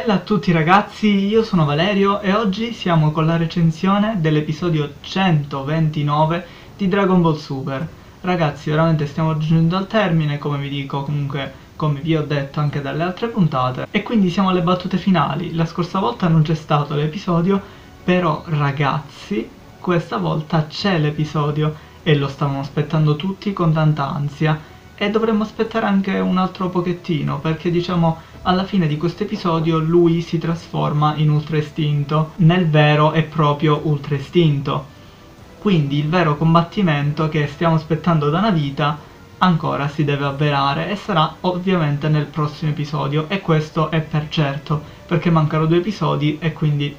Bella a tutti ragazzi, io sono Valerio e oggi siamo con la recensione dell'episodio 129 di Dragon Ball Super. Ragazzi, veramente stiamo giungendo al termine, come vi dico, comunque come vi ho detto anche dalle altre puntate, e quindi siamo alle battute finali. La scorsa volta non c'è stato l'episodio, però ragazzi, questa volta c'è l'episodio e lo stavamo aspettando tutti con tanta ansia. E dovremmo aspettare anche un altro pochettino, perché diciamo alla fine di questo episodio lui si trasforma in Ultra Istinto, nel vero e proprio Ultra Istinto. Quindi il vero combattimento che stiamo aspettando da una vita ancora si deve avverare e sarà ovviamente nel prossimo episodio, e questo è per certo, perché mancano 2 episodi e quindi...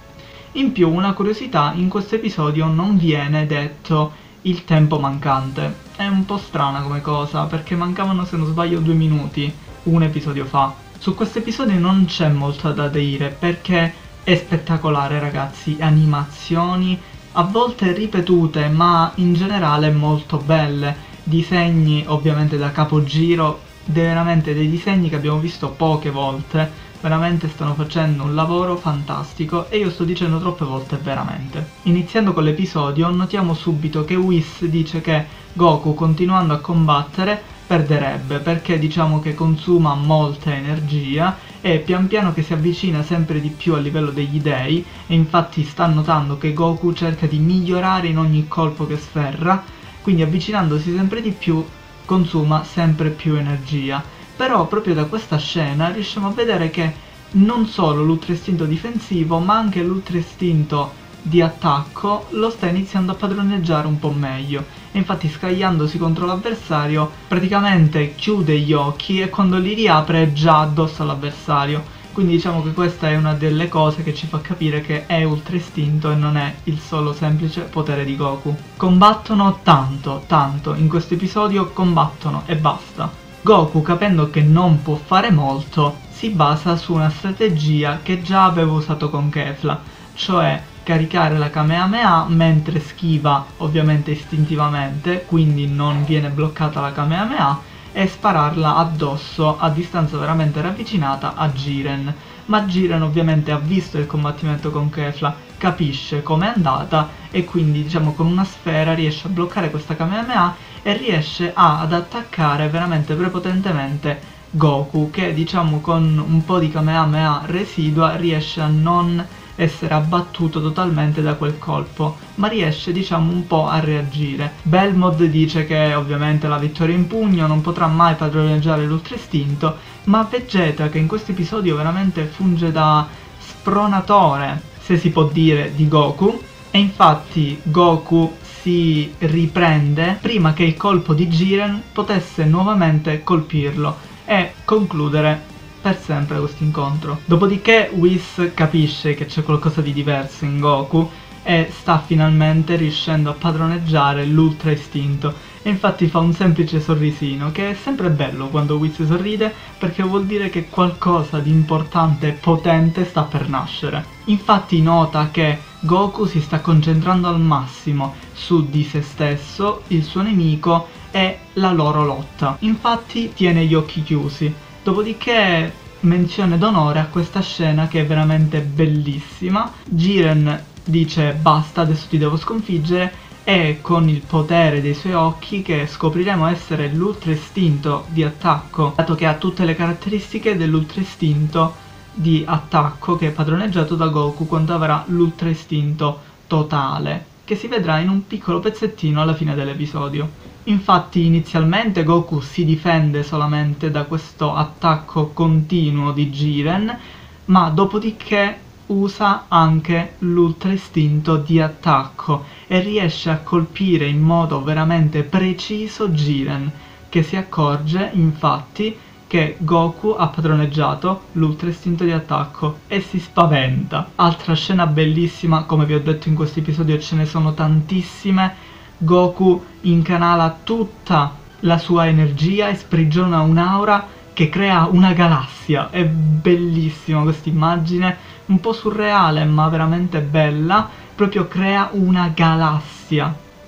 In più, una curiosità, in questo episodio non viene detto il tempo mancante. È un po' strana come cosa, perché mancavano, se non sbaglio, 2 minuti un episodio fa. Su questo episodio non c'è molto da dire, perché è spettacolare ragazzi, animazioni a volte ripetute ma in generale molto belle, disegni ovviamente da capogiro, veramente dei disegni che abbiamo visto poche volte. Veramente stanno facendo un lavoro fantastico, e io sto dicendo troppe volte veramente. Iniziando con l'episodio notiamo subito che Whis dice che Goku, continuando a combattere, perderebbe, perché diciamo che consuma molta energia e pian piano che si avvicina sempre di più al livello degli dei, e infatti sta notando che Goku cerca di migliorare in ogni colpo che sferra, quindi avvicinandosi sempre di più consuma sempre più energia. Però proprio da questa scena riusciamo a vedere che non solo l'Ultra Istinto difensivo, ma anche l'Ultra Istinto di attacco lo sta iniziando a padroneggiare un po' meglio. E infatti scagliandosi contro l'avversario praticamente chiude gli occhi, e quando li riapre è già addosso all'avversario. Quindi diciamo che questa è una delle cose che ci fa capire che è Ultra Istinto e non è il solo semplice potere di Goku. Combattono tanto, in questo episodio combattono e basta. Goku, capendo che non può fare molto, si basa su una strategia che già aveva usato con Kefla, cioè caricare la Kamehameha mentre schiva ovviamente istintivamente, quindi non viene bloccata la Kamehameha, e spararla addosso a distanza veramente ravvicinata a Jiren. Ma Jiren ovviamente ha visto il combattimento con Kefla, capisce com'è andata e quindi diciamo con una sfera riesce a bloccare questa Kamehameha e riesce ad attaccare veramente prepotentemente Goku, che diciamo con un po' di Kamehameha residua riesce a non essere abbattuto totalmente da quel colpo, ma riesce diciamo un po' a reagire. Belmod dice che ovviamente la vittoria in pugno, non potrà mai padroneggiare l'Ultra Istinto, ma Vegeta, che in questo episodio veramente funge da spronatore, se si può dire, di Goku, e infatti Goku si riprende prima che il colpo di Jiren potesse nuovamente colpirlo e concludere per sempre questo incontro. Dopodiché Whis capisce che c'è qualcosa di diverso in Goku e sta finalmente riuscendo a padroneggiare l'Ultra Istinto, e infatti fa un semplice sorrisino, che è sempre bello quando Whis sorride, perché vuol dire che qualcosa di importante e potente sta per nascere. Infatti nota che Goku si sta concentrando al massimo su di se stesso, il suo nemico e la loro lotta. Infatti tiene gli occhi chiusi. Dopodiché menzione d'onore a questa scena che è veramente bellissima. Jiren dice basta, adesso ti devo sconfiggere, e con il potere dei suoi occhi, che scopriremo essere l'Ultra Istinto di attacco, dato che ha tutte le caratteristiche dell'Ultra Istinto di attacco che è padroneggiato da Goku quando avrà l'Ultra Istinto totale, che si vedrà in un piccolo pezzettino alla fine dell'episodio. Infatti inizialmente Goku si difende solamente da questo attacco continuo di Jiren, ma dopodiché usa anche l'Ultra Istinto di attacco e riesce a colpire in modo veramente preciso Jiren, che si accorge infatti che Goku ha padroneggiato l'Ultra Istinto di attacco e si spaventa. Altra scena bellissima, come vi ho detto in questo episodio ce ne sono tantissime. Goku incanala tutta la sua energia e sprigiona un'aura che crea una galassia. È bellissima questa immagine, un po' surreale ma veramente bella, proprio crea una galassia.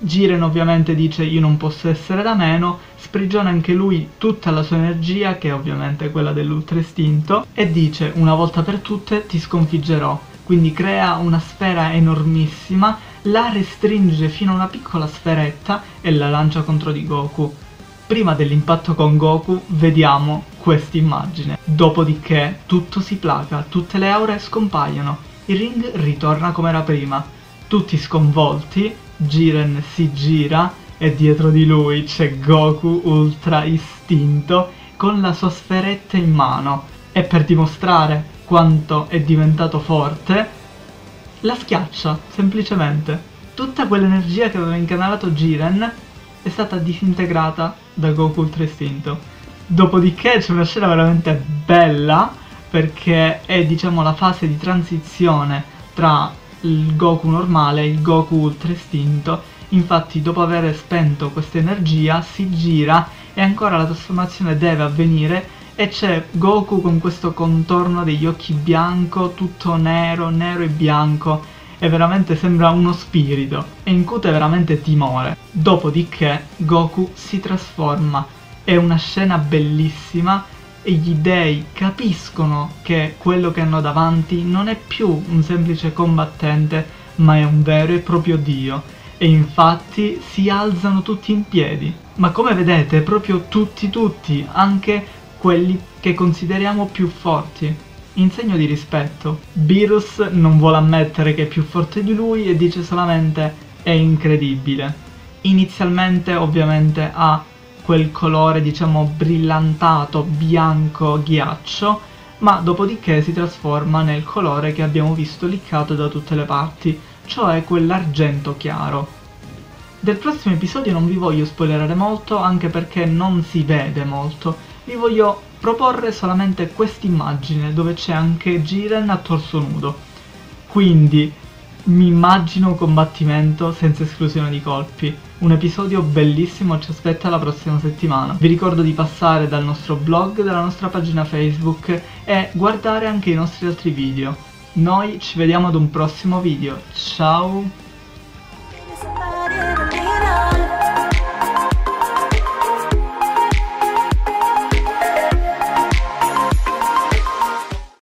Jiren ovviamente dice io non posso essere da meno, sprigiona anche lui tutta la sua energia, che è ovviamente quella dell'ultra istinto, e dice una volta per tutte ti sconfiggerò. Quindi crea una sfera enormissima, la restringe fino a una piccola sferetta e la lancia contro di Goku. Prima dell'impatto con Goku vediamo quest'immagine, dopodiché tutto si placa, tutte le aure scompaiono, il ring ritorna come era prima, tutti sconvolti, Jiren si gira e dietro di lui c'è Goku ultra istinto con la sua sferetta in mano e per dimostrare quanto è diventato forte la schiaccia semplicemente. Tutta quell'energia che aveva incanalato Jiren è stata disintegrata da Goku ultra istinto. Dopodiché c'è una scena veramente bella perché è diciamo la fase di transizione tra il Goku normale e il Goku ultra istinto. Infatti dopo aver spento questa energia si gira e ancora la trasformazione deve avvenire e c'è Goku con questo contorno degli occhi bianco, tutto nero, nero e bianco, e veramente sembra uno spirito e incute veramente timore. Dopodiché Goku si trasforma, è una scena bellissima e gli dei capiscono che quello che hanno davanti non è più un semplice combattente ma è un vero e proprio dio, e infatti si alzano tutti in piedi. Ma come vedete proprio tutti, anche quelli che consideriamo più forti, in segno di rispetto. Beerus non vuole ammettere che è più forte di lui e dice solamente è incredibile. Inizialmente ovviamente ha quel colore diciamo brillantato bianco ghiaccio, ma dopodiché si trasforma nel colore che abbiamo visto liccato da tutte le parti, cioè quell'argento chiaro. Del prossimo episodio non vi voglio spoilerare molto, anche perché non si vede molto. Vi voglio proporre solamente quest'immagine dove c'è anche Jiren a torso nudo. Quindi mi immagino un combattimento senza esclusione di colpi. Un episodio bellissimo ci aspetta la prossima settimana. Vi ricordo di passare dal nostro blog, dalla nostra pagina Facebook e guardare anche i nostri altri video. Noi ci vediamo ad un prossimo video. Ciao!